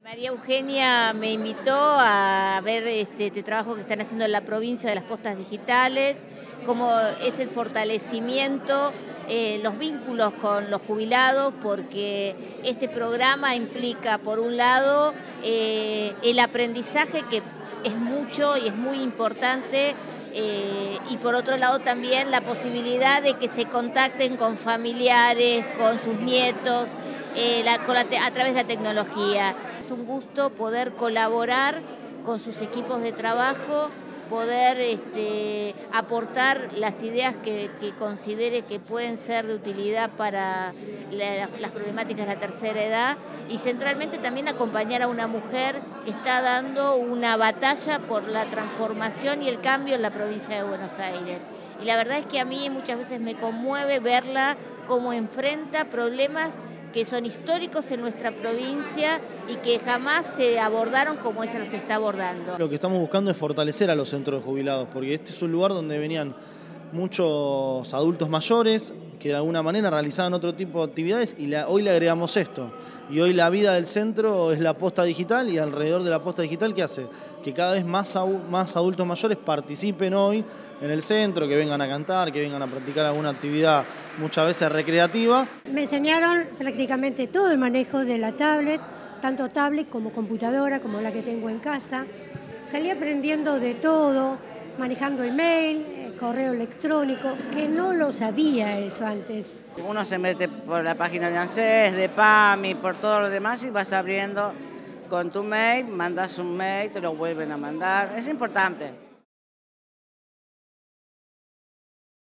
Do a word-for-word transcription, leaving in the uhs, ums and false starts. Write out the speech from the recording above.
María Eugenia me invitó a ver este, este trabajo que están haciendo en la provincia de las postas digitales, cómo es el fortalecimiento, eh, los vínculos con los jubilados, porque este programa implica, por un lado, eh, el aprendizaje, que es mucho y es muy importante, eh, y por otro lado también la posibilidad de que se contacten con familiares, con sus nietos, eh, la, con la te, a través de la tecnología. Es un gusto poder colaborar con sus equipos de trabajo, poder este, aportar las ideas que, que considere que pueden ser de utilidad para la, las problemáticas de la tercera edad, y centralmente también acompañar a una mujer que está dando una batalla por la transformación y el cambio en la provincia de Buenos Aires. Y la verdad es que a mí muchas veces me conmueve verla cómo enfrenta problemas que son históricos en nuestra provincia y que jamás se abordaron como ella los está abordando. Lo que estamos buscando es fortalecer a los centros de jubilados, porque este es un lugar donde venían muchos adultos mayores que de alguna manera realizaban otro tipo de actividades, y la, hoy le agregamos esto. Y hoy la vida del centro es la posta digital, y alrededor de la posta digital, ¿qué hace? Que cada vez más, más adultos mayores participen hoy en el centro, que vengan a cantar, que vengan a practicar alguna actividad muchas veces recreativa. Me enseñaron prácticamente todo el manejo de la tablet, tanto tablet como computadora, como la que tengo en casa. Salí aprendiendo de todo, manejando email, correo electrónico, que no lo sabía eso antes. Uno se mete por la página de ANSES, de PAMI, por todo lo demás, y vas abriendo con tu mail, mandas un mail, te lo vuelven a mandar. Es importante.